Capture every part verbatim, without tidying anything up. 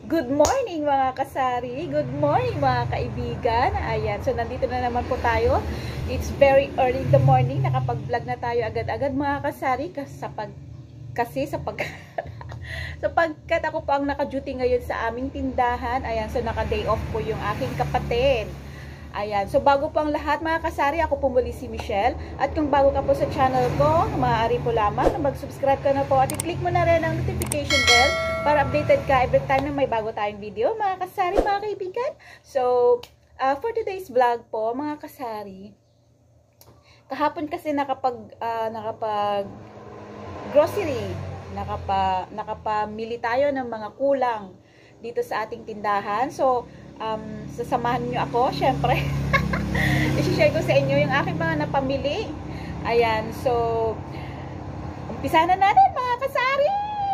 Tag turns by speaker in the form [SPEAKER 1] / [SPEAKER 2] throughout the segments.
[SPEAKER 1] Good morning mga kasari, good morning mga kaibigan. Ayan, so nandito na naman po tayo. It's very early in the morning, nakapag-vlog na tayo agad-agad mga kasari. Kasapag, kasi sapag, sapagkat ako pa ang naka-duty ngayon sa aming tindahan. Ayan, so naka-day off po yung aking kapatid. Ayan, so bago po ang lahat mga kasari, ako po muli si Michelle. At kung bago ka po sa channel ko, maaari po lamang na mag-subscribe ka na po at i-click mo na rin ang notification bell para updated ka every time na may bago tayong video mga kasari, mga kaibigan. So, uh, for today's vlog po mga kasari, kahapon kasi nakapag, uh, nakapag grocery, nakapa, nakapamili tayo ng mga kulang dito sa ating tindahan. So, um, sasamahan nyo ako, syempre. I-share ko sa inyo yung aking mga napamili. Ayan, so, umpisa na natin mga kasari!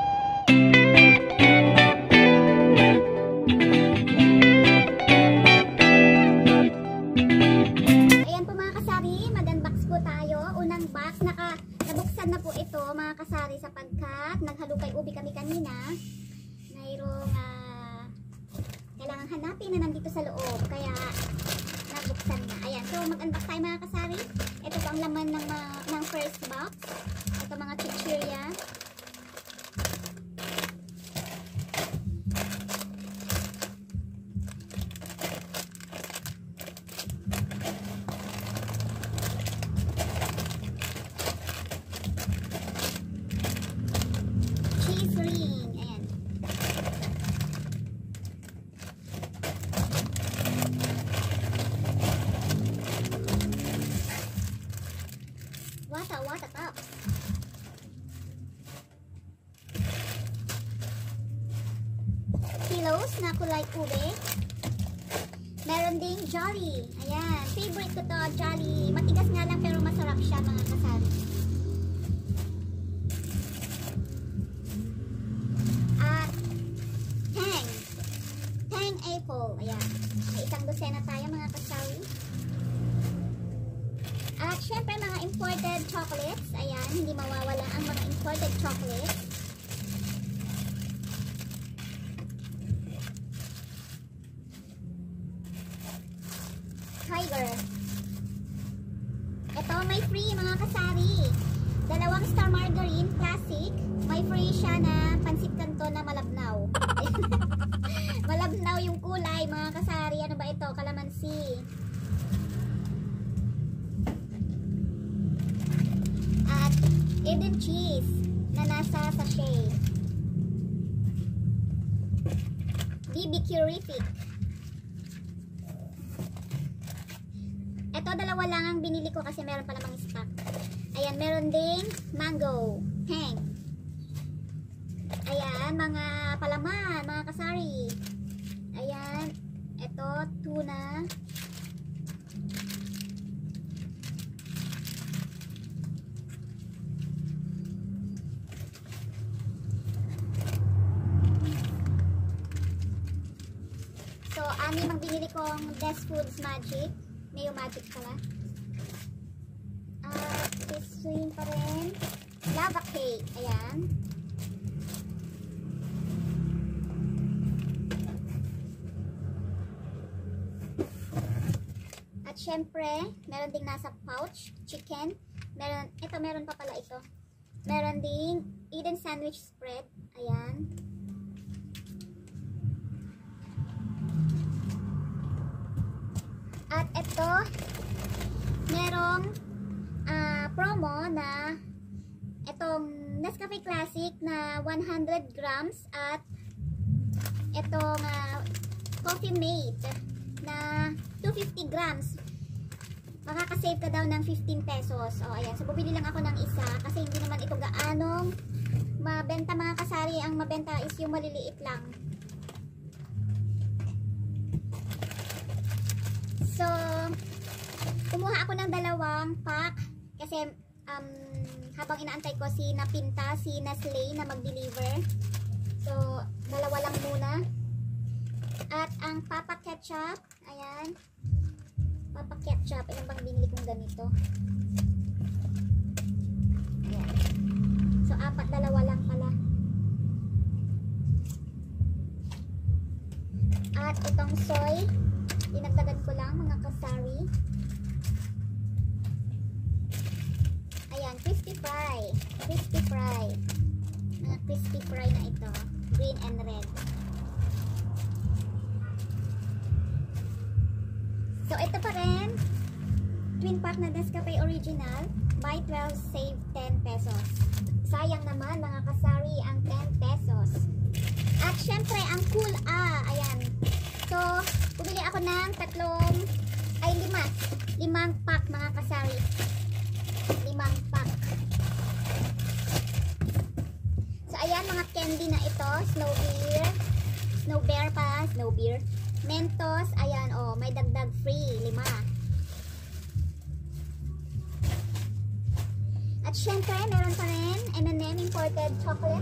[SPEAKER 2] Ayan po mga kasari, mag-unbox po tayo. Unang box, naka, nabuksan na po ito mga kasari sapagkat naghalukay ubi kami kanina. Mayroong uh, kailangan hanapin na nandito sa loob, kaya nabuksan na. Ayan, so mag-unbox tayo mga kasari. Ito po ang laman ng, uh, ng first box. Ito mga chichirya. Cheese ring. Ayan. Wata, wata top. Kilos na kulay ube. Meron ding Jolly. Ayan, favorite ko to, Jolly. Matigas nga lang pero masarap siya mga kasari. At Tang. Tang apple. Ayan, may isang dosena tayo mga kasari. At syempre mga imported chocolates. Ayan, hindi mawawala ang mga imported chocolates. Tiger. Ito may free mga kasari. Dalawang star margarine classic. May free siya na pansit kanto na malabnaw. Malabnaw yung kulay mga kasari. Ano ba ito? Kalamansi. At Eden cheese na nasa sachet. B B Q-rific. Ito dalawa lang ang binili ko kasi meron pa namang stock. Ayan, meron ding mango, hang. Ayan, mga palaman, mga kasari. Ayan, ito tuna. So, anim ang binili kong Best Foods Magic. Mayo Magic pala. At uh, swing pa rin. Lava cake. Ayan. At syempre, meron ding nasa pouch. Chicken. Meron, ito meron pa pala ito. Meron ding Eden sandwich spread. Ayan. At ito, merong uh, promo na itong Nescafe Classic na one hundred grams at itong uh, Coffee Mate na two hundred fifty grams. Makakasave ka daw ng fifteen pesos. O, ayan. So, bumili lang ako ng isa kasi hindi naman ito gaanong mabenta mga kasari. Ang mabenta is yung maliliit lang. So, kumuha ako ng dalawang pack kasi um, habang inaantay ko si Napinta, si Nestle na mag-deliver. So, dalawa lang muna. At ang Papa Ketchup, ayan. Papa Ketchup, ilan bang binili kong ganito? Ayan. So, apat, dalawa lang pala. At itong soy, dinagdagan ko lang mga kasari. Ayan, crispy fry. Crispy fry. Mga crispy fry na ito. Green and red. So, ito pa rin. Twin pack na Nescafe Original. Buy twelve, save ten pesos. Sayang naman mga kasari ang ten pesos. At syempre, ang Cool Ah. Ayan. So, bumili ako ng tatlong, ay lima. Limang pack mga kasari. Limang pack. So, ayan mga candy na ito. Snow beer. Snow bear pa. Snow beer. Mentos. Ayan, oh, may dagdag free. Lima. At syempre, meron pa rin M and M imported chocolate.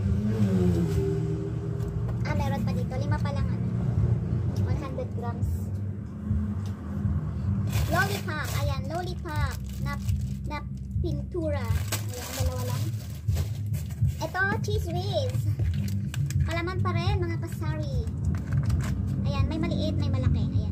[SPEAKER 2] Ah, meron pa dito. Lima pa lang, ano. one hundred grams. Lollipop. Ayan, lollipop. Na, na pintura. Ayan, dalawa lang. Ito, cheese whiz. Palaman pa rin, mga kasari. Ayan, may maliit, may malaki. Ayan.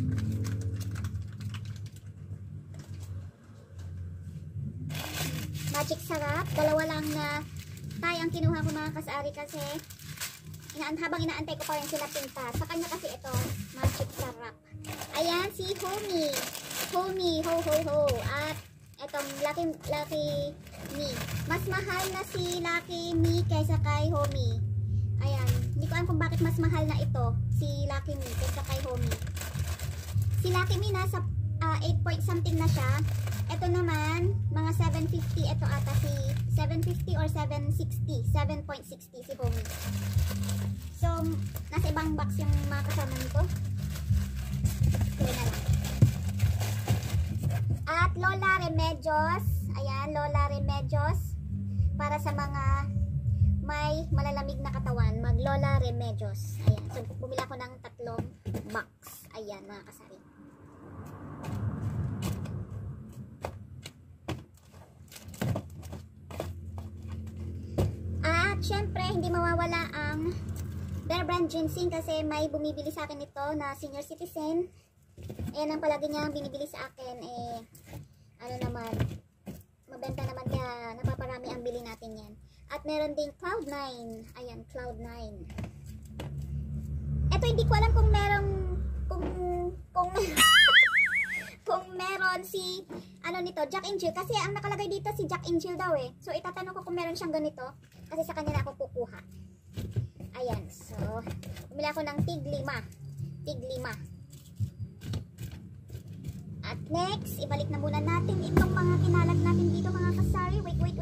[SPEAKER 2] Magic sarap. Dalawa lang na tayo ang kinuha ko mga kasari kasi inaan, habang inaantay ko pa rin sila pinta. Sa kanya kasi ito, magic sarap. Ayan, si Homie. Homie, ho ho ho. At itong Lucky, Lucky Me. Mas mahal na si Lucky Me kaysa kay Homie. Ayan, hindi ko alam kung bakit mas mahal na ito, si Lucky Me kaysa kay Homie. Si Lucky Me nasa uh, eight point something na siya. Ito naman, mga seven fifty. Ito ata si seven fifty or seven sixty. seven point sixty si Homie. So, nasa ibang box yung mga kasama nito. Kaya na lang. At Lola Remedios. Ayan, Lola Remedios. Para sa mga may malalamig na katawan, mag Lola Remedios. Ayan, so bumili ako ng tatlong box. Ayan, mga kasari. At syempre, hindi mawawala ang Bear Brand Ginseng kasi may bumibili sa akin ito na senior citizen. Ayan ang palagi niya binibili sa akin. Eh, ano naman, mabenta naman kaya napaparami ang bili natin yan. At meron ding Cloud nine. Ayan, Cloud nine. Ito hindi ko alam kung merong kung kung kung meron si ano nito, Jack and Jill kasi ang nakalagay dito si Jack and Jill daw eh. So itatanong ko kung meron siyang ganito kasi sa kanya na ako kukuha. Ayan, so bumili ako ng tig lima. Tig lima. At next, ibalik na muna natin itong mga kinalat natin dito mga kasari. Wait, wait.